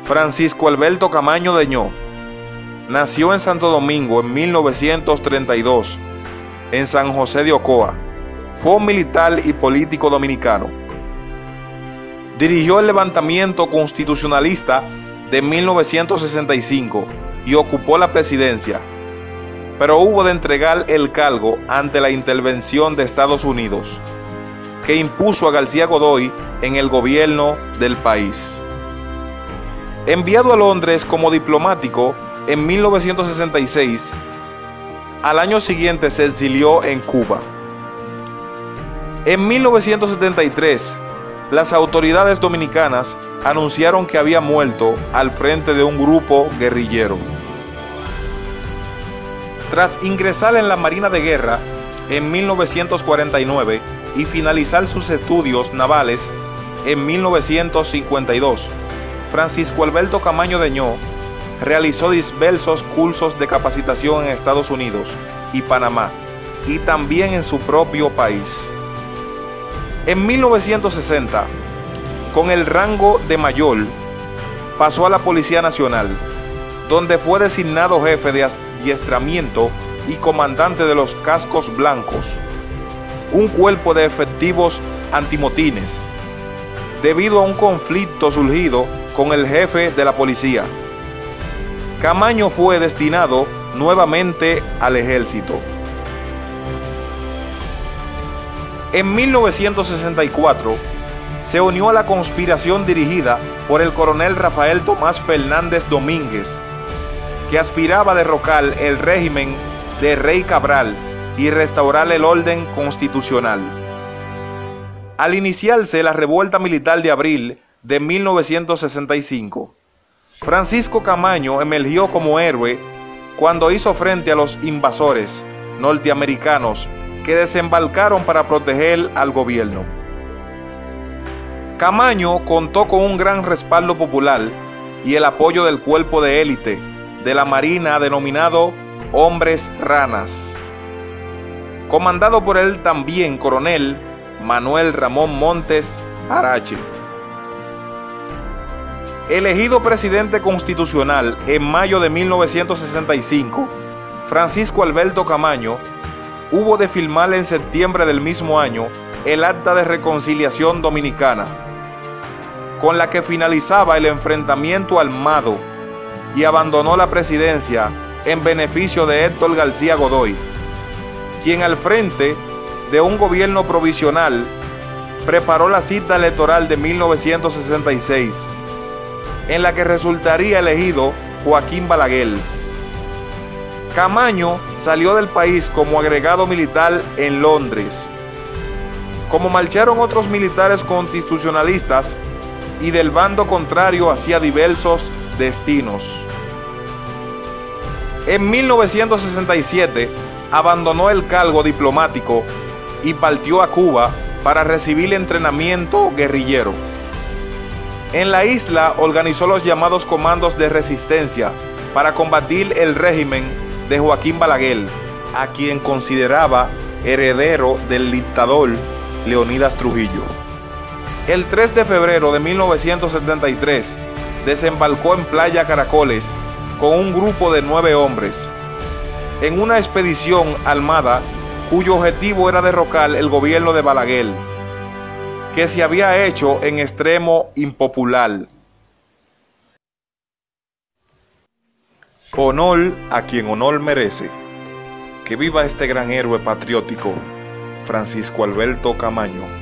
Francisco Alberto Camaño Deñó nació en Santo Domingo en 1932, en San José de Ocoa. Fue un militar y político dominicano. Dirigió el levantamiento constitucionalista de 1965 y ocupó la presidencia, pero hubo de entregar el cargo ante la intervención de Estados Unidos, que impuso a García Godoy en el gobierno del país. Enviado a Londres como diplomático en 1966, al año siguiente se exilió en Cuba. En 1973, las autoridades dominicanas anunciaron que había muerto al frente de un grupo guerrillero. Tras ingresar en la Marina de Guerra en 1949 y finalizar sus estudios navales en 1952, Francisco Alberto Camaño Deñó realizó diversos cursos de capacitación en Estados Unidos y Panamá, y también en su propio país. En 1960, con el rango de mayor, pasó a la Policía Nacional, donde fue designado jefe de adiestramiento y comandante de los Cascos Blancos, un cuerpo de efectivos antimotines, debido a un conflicto surgido con el jefe de la policía. Camaño fue destinado nuevamente al ejército. En 1964 se unió a la conspiración dirigida por el coronel Rafael Tomás Fernández Domínguez, que aspiraba a derrocar el régimen de Rey Cabral y restaurar el orden constitucional. Al iniciarse la revuelta militar de abril de 1965, Francisco Camaño emergió como héroe cuando hizo frente a los invasores norteamericanos que desembarcaron para proteger al gobierno. Camaño contó con un gran respaldo popular y el apoyo del cuerpo de élite de la Marina denominado Hombres Ranas, comandado por el también coronel Manuel Ramón Montes Arache. Elegido presidente constitucional en mayo de 1965, Francisco Alberto Camaño hubo de firmar en septiembre del mismo año el Acta de Reconciliación Dominicana, con la que finalizaba el enfrentamiento armado y abandonó la presidencia en beneficio de Héctor García Godoy, quien al frente de un gobierno provisional preparó la cita electoral de 1966, en la que resultaría elegido Joaquín Balaguer. Camaño salió del país como agregado militar en Londres. Como marcharon otros militares constitucionalistas y del bando contrario hacia diversos destinos. En 1967 abandonó el cargo diplomático y partió a Cuba para recibir entrenamiento guerrillero. En la isla organizó los llamados comandos de resistencia para combatir el régimen de Joaquín Balaguer, a quien consideraba heredero del dictador Leonidas Trujillo. El 3 de febrero de 1973 desembarcó en Playa Caracoles con un grupo de 9 hombres, en una expedición armada cuyo objetivo era derrocar el gobierno de Balaguer, que se había hecho en extremo impopular. Honor a quien honor merece. Que viva este gran héroe patriótico, Francisco Alberto Camaño.